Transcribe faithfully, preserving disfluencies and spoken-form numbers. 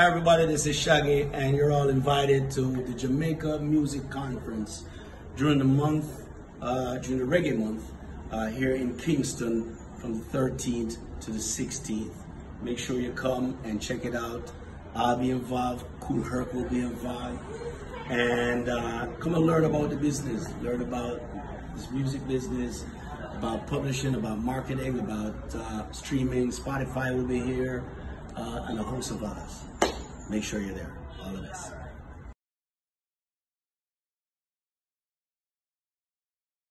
Hi everybody, this is Shaggy, and you're all invited to the Jamaica Music Conference during the month, uh, during the reggae month, uh, here in Kingston from the thirteenth to the sixteenth. Make sure you come and check it out. I'll be involved, Cool Herc will be involved, and uh, come and learn about the business, learn about this music business, about publishing, about marketing, about uh, streaming. Spotify will be here, uh, and a host of others. Make sure you're there, all of us.